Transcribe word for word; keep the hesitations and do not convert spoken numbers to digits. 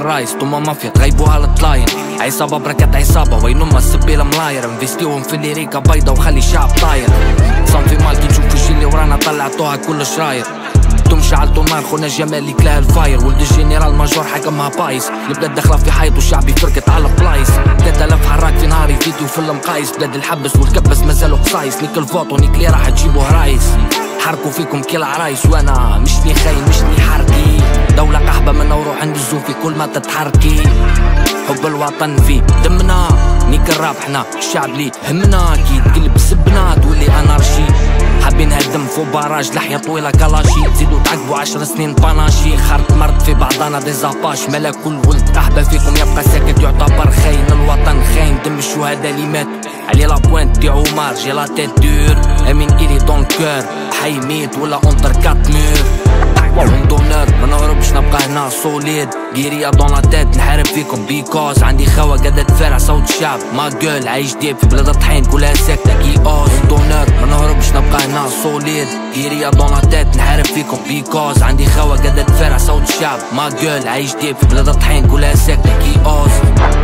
الرايس توما مافيا تغيبوا على الطلاين. عصابة بركات عصابة وين أما السبيلة ملاير. انفستيوهم في الليريكا بيضة وخلي الشعب طاير. صنفي مال كي تشوف الجيل اللي ورانا طلعتوها كل شراير. انتم شعلتوا النار خونا جمال اللي كلاه الفاير. ولد الجنرال ماجور حكمها بايس. البلاد داخله في حيط والشعب يفرقت على بلايص. ثلاثة آلاف حراك في نهاري فيديو في المقايس. بلاد الحبس والكبس مازالوا قصايص. نيك الفوط ونيك اللي راح تجيبوا هرايس. حركوا فيكم كل عرايس وانا مشني خاين مشني حركي. دولة قحبة منا وروح عند الزوفي كل ما تتحركي. حب الوطن في دمنا نيك الراب حنا الشعب لي همنا. كي تقلب سبنا تولي انارشي. حابين هالدم فوق باراج لحية طويلة كلاشي. تزيدو تعقبوا عشر سنين باناشي. خرط مرض في بعضنا ديزاباش. ملا كل ولد قحبة فيكم يبقى ساكت يعتبر خاين. الوطن خاين دم الشهداء اللي مات علي لابوينت دي عمر. جي لا تيت دور امين الي دون كور. حي ميت ولا اونتر كات مور. اون دونور ما نهربش نبقى هنا سوليد. جيريا دون لا تيت نحارب فيكم بيكوز. عندي خوا قاعدة تفارع صوت الشعب. ما جول عايش ديب في بلاد الطحين كلها ساكتة كي اوز. اون دونور ما نهربش نبقى هنا سوليد. جيريا دون لا تيت نحارب فيكم بيكوز. عندي خوا قاعدة تفارع صوت الشعب. ما جول عايش ديب في بلاد الطحين كلها ساكتة كي اوز.